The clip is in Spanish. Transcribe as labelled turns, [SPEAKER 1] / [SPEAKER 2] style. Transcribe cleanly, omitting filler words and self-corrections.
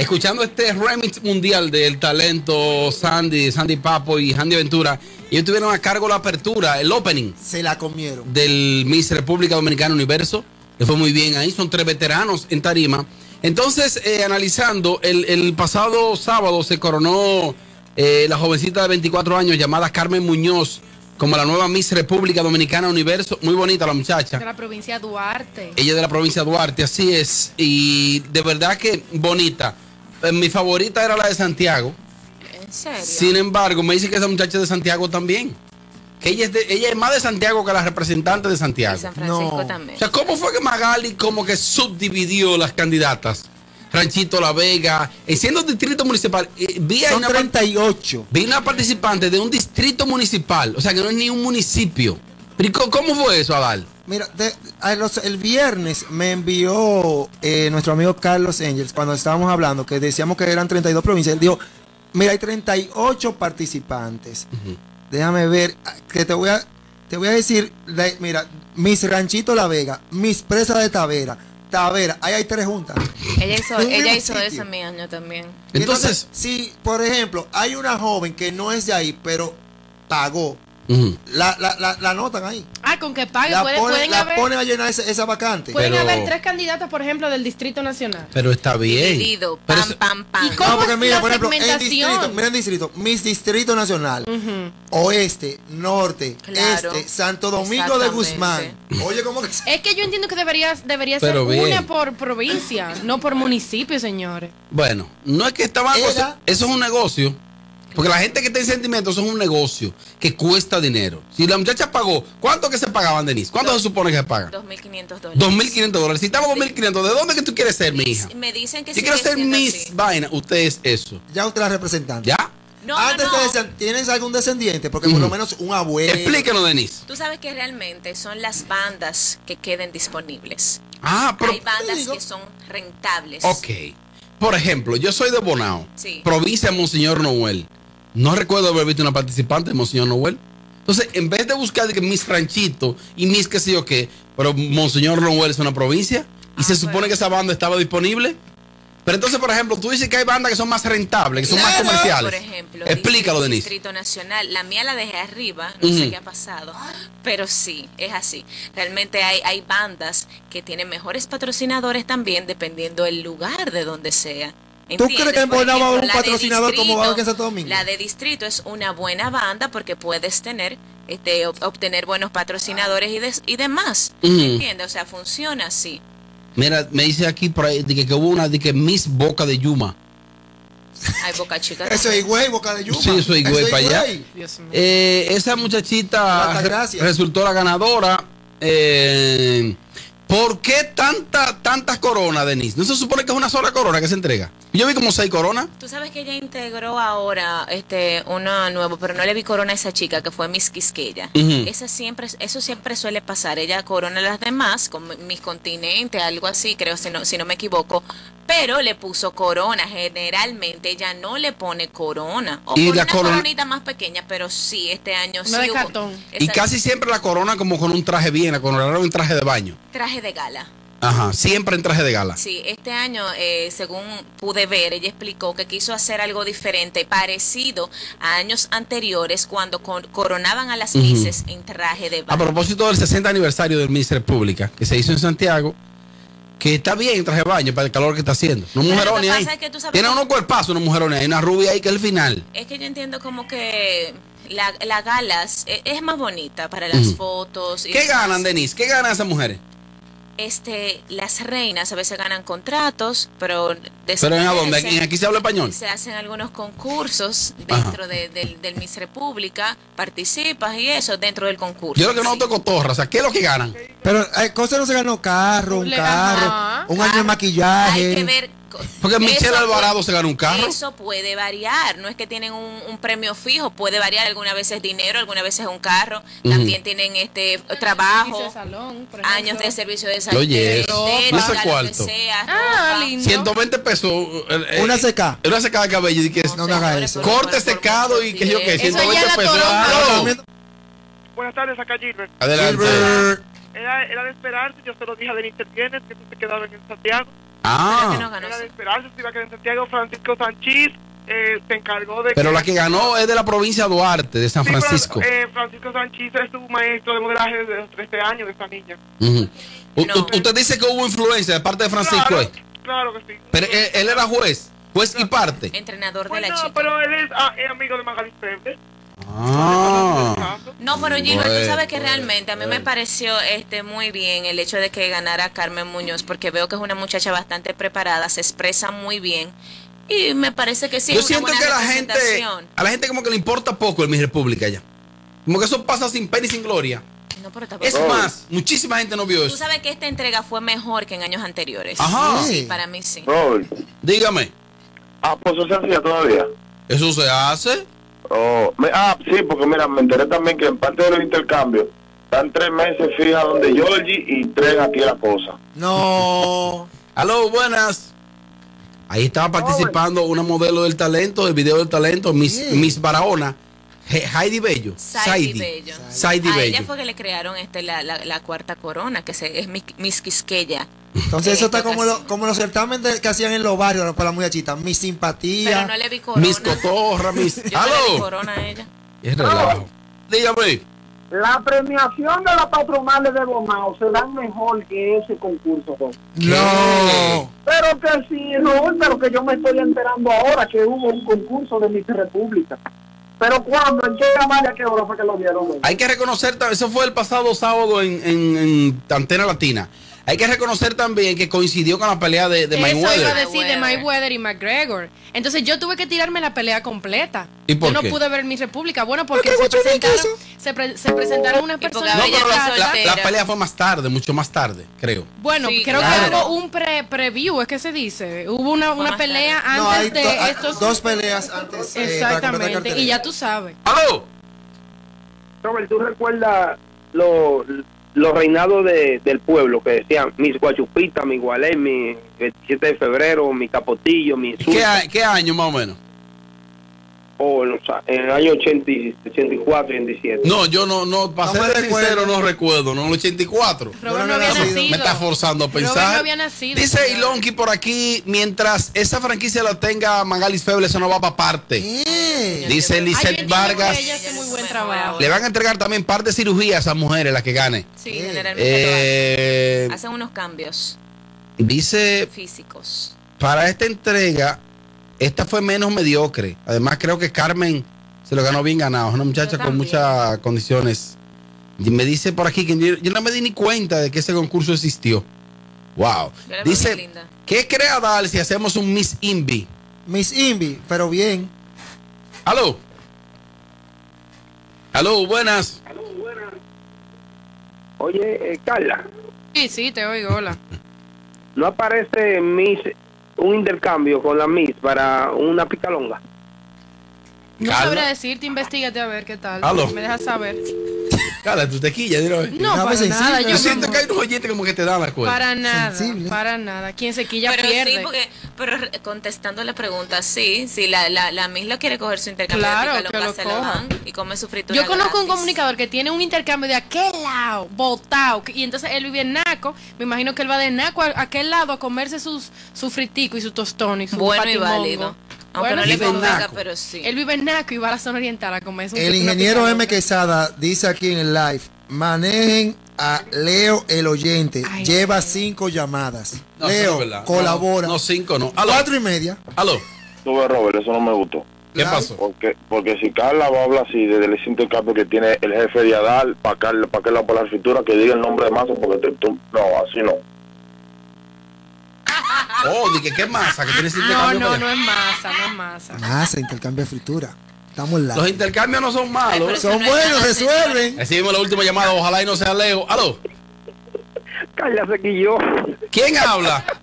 [SPEAKER 1] escuchando este remix mundial del talento Sandy Papo y Handy Ventura. Ellos tuvieron a cargo la apertura, el opening.
[SPEAKER 2] Se la comieron.
[SPEAKER 1] Del Miss República Dominicana Universo. Le fue muy bien ahí, son 3 veteranos en tarima. Entonces, analizando, el pasado sábado se coronó la jovencita de 24 años llamada Carmen Muñoz como la nueva Miss República Dominicana Universo. Muy bonita la muchacha.
[SPEAKER 3] De la provincia de Duarte.
[SPEAKER 1] Ella es de la provincia de Duarte, así es. Y de verdad que bonita. Mi favorita era la de Santiago.
[SPEAKER 4] ¿En serio?
[SPEAKER 1] Sin embargo, me dice que esa muchacha es de Santiago también. Que ella es más de Santiago que la representante de Santiago.
[SPEAKER 4] Y San Francisco
[SPEAKER 2] No.
[SPEAKER 4] también.
[SPEAKER 1] O sea, ¿cómo fue que Magali como que subdividió las candidatas? Ranchito La Vega, siendo distrito municipal,
[SPEAKER 2] Son 38.
[SPEAKER 1] vi una participante de un distrito municipal, o sea que no es ni un municipio. Pero ¿cómo fue eso, Adal?
[SPEAKER 2] Mira, el viernes me envió nuestro amigo Carlos Engels, cuando estábamos hablando, que decíamos que eran 32 provincias. Él dijo, mira, hay 38 participantes. Déjame ver, que te voy a decir, mira, Miss Ranchito La Vega, Miss Presa de Tavera, ahí hay 3 juntas.
[SPEAKER 4] Ella hizo eso en mi año también.
[SPEAKER 1] Entonces,
[SPEAKER 2] si, por ejemplo, hay una joven que no es de ahí, pero pagó, la anotan ahí.
[SPEAKER 3] Con que pague,
[SPEAKER 2] La
[SPEAKER 3] pueden
[SPEAKER 2] ponen a llenar esa vacante.
[SPEAKER 3] Pueden
[SPEAKER 1] Pero-
[SPEAKER 3] haber 3 candidatas, por ejemplo, del Distrito Nacional.
[SPEAKER 1] pero está bien.
[SPEAKER 4] Dividido,
[SPEAKER 1] Pero
[SPEAKER 4] pam,
[SPEAKER 1] eso-
[SPEAKER 4] pam, pam.
[SPEAKER 3] ¿Y cómo
[SPEAKER 2] No, porque
[SPEAKER 3] es
[SPEAKER 2] mira,
[SPEAKER 3] la
[SPEAKER 2] por ejemplo,
[SPEAKER 3] segmentación?
[SPEAKER 2] Miss Distrito Nacional, Oeste, Norte,
[SPEAKER 4] Claro.
[SPEAKER 2] Este, Santo Domingo de Guzmán.
[SPEAKER 4] Exactamente.
[SPEAKER 2] Oye, ¿cómo que?
[SPEAKER 3] Es que yo entiendo que debería
[SPEAKER 1] Pero
[SPEAKER 3] ser
[SPEAKER 1] bien.
[SPEAKER 3] una por provincia, no por municipio, señores.
[SPEAKER 1] Bueno, no es que estaban...
[SPEAKER 2] Era-
[SPEAKER 1] Eso es un negocio. Porque la gente que está en sentimientos, eso es un negocio que cuesta dinero. Si la muchacha pagó, ¿cuánto que se pagaban, Denise? ¿Cuánto se supone que se paga?
[SPEAKER 4] $2.500.
[SPEAKER 1] $2.500. Si estamos $2.500, ¿de dónde que tú quieres ser, mi hija?
[SPEAKER 4] Me dicen que
[SPEAKER 1] Si
[SPEAKER 4] sigue
[SPEAKER 1] quieres ser
[SPEAKER 4] siendo
[SPEAKER 1] Miss
[SPEAKER 4] así.
[SPEAKER 1] Vaina, usted es eso.
[SPEAKER 2] Ya usted la representante.
[SPEAKER 1] ¿Ya?
[SPEAKER 4] No,
[SPEAKER 2] Antes
[SPEAKER 4] no,
[SPEAKER 2] te
[SPEAKER 4] no.
[SPEAKER 2] decían, ¿tienes algún descendiente? Porque por lo menos un abuelo.
[SPEAKER 1] Explíquenos, Denise.
[SPEAKER 4] Tú sabes que realmente son las bandas que queden disponibles.
[SPEAKER 1] Ah, pero...
[SPEAKER 4] Hay bandas
[SPEAKER 2] digo-
[SPEAKER 4] que son rentables.
[SPEAKER 1] Ok. Por ejemplo, yo soy de Bonao,
[SPEAKER 4] Sí.
[SPEAKER 1] provincia de Monseñor Noel. No recuerdo haber visto una participante de Monseñor Noel. Entonces, en vez de buscar de que Miss Ranchito y Miss qué sé yo qué, pero Monseñor Noel es una provincia y se supone que esa banda estaba disponible. Pero entonces, por ejemplo, tú dices que hay bandas que son más rentables, que son más
[SPEAKER 2] Claro.
[SPEAKER 1] comerciales.
[SPEAKER 4] Por ejemplo,
[SPEAKER 1] Explícalo, Denise.
[SPEAKER 4] Distrito Nacional, la mía la dejé arriba, no sé qué ha pasado, pero sí, es así. Realmente hay bandas que tienen mejores patrocinadores también, dependiendo del lugar de donde sea.
[SPEAKER 2] ¿Tú crees que en
[SPEAKER 4] Por
[SPEAKER 2] Bonao va a haber
[SPEAKER 4] ejemplo,
[SPEAKER 2] un
[SPEAKER 4] la de
[SPEAKER 2] patrocinador como va a haber en
[SPEAKER 4] Distrito-
[SPEAKER 2] Santo Domingo?
[SPEAKER 4] La de Distrito es una buena banda porque puedes tener, obtener buenos patrocinadores y demás. ¿Entiendes? O sea, funciona así.
[SPEAKER 1] Mira, me dice aquí por ahí de que hubo una de que Miss Boca de Yuma.
[SPEAKER 4] Hay Boca Chica.
[SPEAKER 2] Eso es
[SPEAKER 4] también.
[SPEAKER 2] Higüey, Boca de Yuma.
[SPEAKER 1] Sí, eso es Higüey
[SPEAKER 2] Eso
[SPEAKER 1] para allá.
[SPEAKER 2] Higüey.
[SPEAKER 3] Dios mío.
[SPEAKER 1] Esa muchachita
[SPEAKER 2] Altagracia.
[SPEAKER 1] resultó la ganadora. ¿Por qué tantas coronas, Denise? ¿No se supone que es una sola corona que se entrega? Yo vi como 6 coronas.
[SPEAKER 4] Tú sabes que ella integró ahora una nueva, pero no le vi corona a esa chica que fue Miss Quisqueya.
[SPEAKER 1] Ujú.
[SPEAKER 4] Eso siempre suele pasar. Ella corona a las demás, con Miss Continente, algo así, creo, si no me equivoco. Pero le puso corona. Generalmente ella no le pone corona. O
[SPEAKER 1] Y
[SPEAKER 4] pone
[SPEAKER 1] la
[SPEAKER 4] una
[SPEAKER 1] corona-
[SPEAKER 4] coronita más pequeña, pero sí, este año
[SPEAKER 3] Una
[SPEAKER 4] sí
[SPEAKER 3] de
[SPEAKER 4] hubo
[SPEAKER 3] cartón.
[SPEAKER 1] Y
[SPEAKER 4] esa-
[SPEAKER 1] casi siempre la corona como con un traje bien, la corona era un traje de baño.
[SPEAKER 4] traje de gala.
[SPEAKER 1] Ajá, siempre en traje de gala.
[SPEAKER 4] Sí, este año, según pude ver, ella explicó que quiso hacer algo diferente, parecido a años anteriores cuando coronaban a las Misses en traje de
[SPEAKER 1] A
[SPEAKER 4] baño.
[SPEAKER 1] propósito del 60 aniversario del Miss República, que se hizo en Santiago, que está bien en traje de baño para el calor que está haciendo. No
[SPEAKER 4] Pero lo
[SPEAKER 1] mujerones
[SPEAKER 4] que
[SPEAKER 1] ahí.
[SPEAKER 4] pasa es que tú sabes
[SPEAKER 1] Tiene
[SPEAKER 4] cómo-
[SPEAKER 1] unos cuerpazos, unos mujerones ahí, una rubia ahí que es el final.
[SPEAKER 4] Es que yo entiendo como que la galas es más bonita para las fotos. Y
[SPEAKER 1] ¿Qué
[SPEAKER 4] demás.
[SPEAKER 1] ganan, Denise? ¿Qué ganan esas mujeres?
[SPEAKER 4] Las reinas a veces ganan contratos, pero
[SPEAKER 1] Pero en dónde, aquí se habla español.
[SPEAKER 4] se hacen algunos concursos dentro del Miss República, participas y eso dentro del concurso.
[SPEAKER 1] Yo lo que no te cotorra, o sea, ¿qué es lo que ganan?
[SPEAKER 2] Pero Cosa no se ganó carro, un carro,
[SPEAKER 3] Ajá.
[SPEAKER 2] un año de maquillaje.
[SPEAKER 4] Hay que ver.
[SPEAKER 1] Porque Michelle
[SPEAKER 4] Eso
[SPEAKER 1] Alvarado se ganó un carro.
[SPEAKER 4] Eso puede variar, no es que tienen un premio fijo, puede variar, algunas veces dinero, algunas veces un carro, también tienen
[SPEAKER 3] Servicio
[SPEAKER 4] trabajo,
[SPEAKER 3] de salón, por ejemplo.
[SPEAKER 4] años de servicio de salud,
[SPEAKER 1] Oye,
[SPEAKER 4] de
[SPEAKER 1] ¿y ese
[SPEAKER 4] lo que
[SPEAKER 1] cuarto?
[SPEAKER 4] sea,
[SPEAKER 3] Ah,
[SPEAKER 4] ropa.
[SPEAKER 3] lindo.
[SPEAKER 1] 120 pesos.
[SPEAKER 2] Una seca.
[SPEAKER 1] Una secada de cabello. Y que
[SPEAKER 2] No me haga
[SPEAKER 4] señores,
[SPEAKER 2] eso.
[SPEAKER 4] por
[SPEAKER 1] corte
[SPEAKER 4] favor,
[SPEAKER 1] secado
[SPEAKER 4] por
[SPEAKER 1] y que yo qué,
[SPEAKER 4] Dios.
[SPEAKER 3] Eso
[SPEAKER 1] 120
[SPEAKER 3] ya la
[SPEAKER 1] pesos.
[SPEAKER 3] toronja.
[SPEAKER 1] ¡Aló!
[SPEAKER 5] Buenas tardes, acá Gilbert.
[SPEAKER 1] Adelante.
[SPEAKER 2] Gilbert.
[SPEAKER 5] Era de esperarse, yo se lo dije a Denise el viernes que tú te quedabas en Santiago.
[SPEAKER 1] Ah,
[SPEAKER 4] que no ganó,
[SPEAKER 5] Era de
[SPEAKER 4] sí.
[SPEAKER 5] Esperanza, se iba a quedar en Santiago. Francisco Sánchez se encargó de
[SPEAKER 1] pero la que ganó es de la provincia de Duarte, de San
[SPEAKER 5] Sí, pero,
[SPEAKER 1] Francisco.
[SPEAKER 5] Francisco Sánchez es su maestro de modelaje desde los 13 años de esta niña.
[SPEAKER 1] Ujú.
[SPEAKER 4] No.
[SPEAKER 1] Usted dice que hubo influencia de parte de Francisco,
[SPEAKER 5] Claro, claro que sí.
[SPEAKER 1] pero él era juez y parte.
[SPEAKER 4] Entrenador de
[SPEAKER 5] Pues
[SPEAKER 4] la
[SPEAKER 5] no,
[SPEAKER 4] chica.
[SPEAKER 5] pero él es amigo de Magali Feble.
[SPEAKER 1] Ah,
[SPEAKER 4] No, pero Gilbert, tú
[SPEAKER 1] Bueno,
[SPEAKER 4] sabes que
[SPEAKER 1] bueno,
[SPEAKER 4] realmente a mí me
[SPEAKER 1] bueno.
[SPEAKER 4] pareció muy bien el hecho de que ganara Carmen Muñoz, porque veo que es una muchacha bastante preparada, se expresa muy bien y me parece que sí
[SPEAKER 1] yo
[SPEAKER 4] es una
[SPEAKER 1] siento
[SPEAKER 4] buena
[SPEAKER 1] que a la gente como que le importa poco el Mi República ya. Como que eso pasa sin pena y sin gloria.
[SPEAKER 4] No, pero
[SPEAKER 1] Es
[SPEAKER 4] tampoco.
[SPEAKER 1] más, muchísima gente no vio
[SPEAKER 4] Tú
[SPEAKER 1] eso.
[SPEAKER 4] sabes que esta entrega fue mejor que en años anteriores.
[SPEAKER 1] Ajá.
[SPEAKER 4] Sí, para mí sí.
[SPEAKER 6] Robert.
[SPEAKER 1] Dígame,
[SPEAKER 6] Pues eso se hacía todavía.
[SPEAKER 1] ¿eso se hace?
[SPEAKER 6] Sí, porque mira, me enteré también que en parte de los intercambios están 3 meses fija donde Georgie y 3 aquí la cosa.
[SPEAKER 2] No.
[SPEAKER 1] Aló, buenas. Ahí estaba participando una modelo del talento, del video del talento, Miss Barahona, Heidi Bello.
[SPEAKER 4] Saidi Bello.
[SPEAKER 1] Saidi
[SPEAKER 4] A
[SPEAKER 1] Bello.
[SPEAKER 4] ella fue que le crearon la cuarta corona, que es Miss Quisqueya.
[SPEAKER 2] Entonces eso está
[SPEAKER 4] Esto
[SPEAKER 2] como,
[SPEAKER 4] casi.
[SPEAKER 2] como los certámenes que hacían en los barrios para las muchachitas. Mi
[SPEAKER 4] Pero
[SPEAKER 2] simpatía.
[SPEAKER 4] no le vi corona.
[SPEAKER 1] Miss Cotorra, Miss.
[SPEAKER 4] Yo no le vi
[SPEAKER 1] Aló.
[SPEAKER 4] corona a ella.
[SPEAKER 1] Es relajo. Dígame.
[SPEAKER 7] La premiación de las patronales de Bonao se dan mejor que ese concurso, Ron.
[SPEAKER 2] No.
[SPEAKER 7] Pero que sí, Ron, pero que yo me estoy enterando ahora que hubo un concurso de Miss República. Pero cuando, en qué canal y a qué hora fue que lo vieron, Ron?
[SPEAKER 1] Hay que reconocer, eso fue el pasado sábado en Antena Latina. Hay que reconocer también que coincidió con la pelea de
[SPEAKER 3] Eso iba a
[SPEAKER 1] Mayweather.
[SPEAKER 3] decir de Mayweather y McGregor. Entonces yo tuve que tirarme la pelea completa.
[SPEAKER 1] ¿Y por
[SPEAKER 3] yo no
[SPEAKER 1] qué?
[SPEAKER 3] pude ver mi República. Bueno, porque se presentaron unas
[SPEAKER 4] porque
[SPEAKER 3] personas.
[SPEAKER 1] No,
[SPEAKER 4] ella
[SPEAKER 1] pero
[SPEAKER 4] está
[SPEAKER 1] la
[SPEAKER 4] soltera.
[SPEAKER 1] pelea fue más tarde, mucho más tarde, creo.
[SPEAKER 3] Bueno,
[SPEAKER 4] Sí,
[SPEAKER 3] creo
[SPEAKER 4] claro.
[SPEAKER 3] que hubo un preview, es que se dice. Hubo una
[SPEAKER 4] más
[SPEAKER 3] pelea
[SPEAKER 4] tarde.
[SPEAKER 2] No, hay
[SPEAKER 3] antes de
[SPEAKER 2] hay
[SPEAKER 3] estos.
[SPEAKER 2] dos peleas antes. para completar
[SPEAKER 3] Exactamente.
[SPEAKER 2] cartelera.
[SPEAKER 3] Y ya tú sabes.
[SPEAKER 1] ¡Aló!
[SPEAKER 7] Robert, ¿tú recuerdas los reinados del pueblo que decían Miss Guachupita, mi Gualé, mi 27 de febrero, mi Capotillo, mi
[SPEAKER 1] ¿Qué año más o menos?
[SPEAKER 7] en el año 84 y 87?
[SPEAKER 1] No, yo no, para
[SPEAKER 2] No me
[SPEAKER 1] ser sincero,
[SPEAKER 2] recuerdo.
[SPEAKER 1] no recuerdo, no, el 84.
[SPEAKER 3] Robert
[SPEAKER 2] no
[SPEAKER 3] no había
[SPEAKER 2] había
[SPEAKER 3] nacido.
[SPEAKER 1] Me está forzando a
[SPEAKER 3] Robert
[SPEAKER 1] pensar.
[SPEAKER 3] no había nacido.
[SPEAKER 1] Dice Ilonki por aquí, mientras esa franquicia la tenga Magalis Feble, eso no va para parte. Dice
[SPEAKER 3] Ay, yo
[SPEAKER 1] Lizeth
[SPEAKER 3] entiendo
[SPEAKER 1] Vargas.
[SPEAKER 3] que ella hace muy buen
[SPEAKER 4] Mejor
[SPEAKER 3] trabajo.
[SPEAKER 4] ahora.
[SPEAKER 1] Le van a entregar también par de cirugías a esas mujeres, las que gane.
[SPEAKER 4] Sí, generalmente
[SPEAKER 1] Eh,
[SPEAKER 4] hacen unos cambios
[SPEAKER 1] dice,
[SPEAKER 4] físicos.
[SPEAKER 1] para esta entrega, esta fue menos mediocre. Además, creo que Carmen se lo ganó bien ganado. Es una muchacha
[SPEAKER 4] Yo
[SPEAKER 1] con
[SPEAKER 4] también.
[SPEAKER 1] muchas condiciones. Y me dice por aquí que yo no me di ni cuenta de que ese concurso existió. Wow.
[SPEAKER 4] Yo la veo
[SPEAKER 1] Dice,
[SPEAKER 4] bien linda.
[SPEAKER 1] ¿qué crea Dal si hacemos un Miss Invi?
[SPEAKER 2] Miss Invi, pero bien.
[SPEAKER 1] Aló. Aló, buenas.
[SPEAKER 7] Oye, Carla,
[SPEAKER 3] Sí, te oigo, hola.
[SPEAKER 7] ¿no aparece un intercambio con la Miss para una picalonga?
[SPEAKER 3] No
[SPEAKER 1] Carla.
[SPEAKER 3] sabría decirte, investigate a ver qué tal.
[SPEAKER 1] Aló.
[SPEAKER 3] Me dejas saber.
[SPEAKER 1] Cala, tu tequilla, dilo.
[SPEAKER 3] No,
[SPEAKER 2] Déjame
[SPEAKER 3] para
[SPEAKER 2] sensible.
[SPEAKER 3] nada.
[SPEAKER 1] Yo
[SPEAKER 3] Yo
[SPEAKER 1] siento
[SPEAKER 3] no-
[SPEAKER 1] que hay unos oyentes como que te dan la cuenta.
[SPEAKER 3] Para nada,
[SPEAKER 2] Sensible.
[SPEAKER 3] para nada. Quien se quilla
[SPEAKER 4] Pero
[SPEAKER 3] pierde.
[SPEAKER 4] sí, pero contestando la pregunta, sí, si la Miss lo quiere coger su intercambio
[SPEAKER 3] Claro,
[SPEAKER 4] de picalonga,
[SPEAKER 3] que lo
[SPEAKER 4] se lo
[SPEAKER 3] coja.
[SPEAKER 4] dan y come su fritura
[SPEAKER 3] Yo conozco un
[SPEAKER 4] gratis.
[SPEAKER 3] comunicador que tiene un intercambio de aquel lado, botao, y entonces él vive en Naco. Me imagino que él va de Naco a aquel lado a comerse su fritico y su tostón y su
[SPEAKER 4] Bueno y
[SPEAKER 3] patimongo.
[SPEAKER 4] válido. Aunque
[SPEAKER 3] Bueno,
[SPEAKER 4] no le
[SPEAKER 1] vive en
[SPEAKER 4] convenga,
[SPEAKER 1] Naco.
[SPEAKER 4] pero sí.
[SPEAKER 3] Él vive en Naco y va a la zona oriental a comer
[SPEAKER 2] El ingeniero M. Quesada dice aquí en el live, manejen a Leo el oyente.
[SPEAKER 3] Ay,
[SPEAKER 2] Lleva
[SPEAKER 3] ay.
[SPEAKER 2] 5 llamadas.
[SPEAKER 1] No, eso no
[SPEAKER 2] Leo,
[SPEAKER 1] es verdad.
[SPEAKER 2] colabora.
[SPEAKER 1] No, 5 no. Aló.
[SPEAKER 2] 4:30.
[SPEAKER 1] Aló.
[SPEAKER 6] Tú ves, Robert, eso no me gustó.
[SPEAKER 1] ¿Qué
[SPEAKER 2] Claro.
[SPEAKER 1] pasó?
[SPEAKER 6] Porque si Carla va a hablar así desde el intercambio que tiene el jefe de Adal, para que la por la escritura que diga el nombre de masa, porque no, así no.
[SPEAKER 1] Oh, di que qué masa, que tienes
[SPEAKER 3] No,
[SPEAKER 1] intercambio.
[SPEAKER 3] no,
[SPEAKER 1] para
[SPEAKER 3] no
[SPEAKER 1] allá.
[SPEAKER 3] es masa, no es masa.
[SPEAKER 2] Masa, intercambio de fritura. Estamos
[SPEAKER 1] Los
[SPEAKER 2] live.
[SPEAKER 1] intercambios no son
[SPEAKER 4] Ay,
[SPEAKER 1] malos.
[SPEAKER 4] pero eso
[SPEAKER 2] Son
[SPEAKER 4] no es
[SPEAKER 2] buenos,
[SPEAKER 4] nada,
[SPEAKER 2] resuelven.
[SPEAKER 1] Recibimos la última llamada, ojalá y no sea Leo. Aló.
[SPEAKER 7] Carla se quilló.
[SPEAKER 1] ¿Quién habla?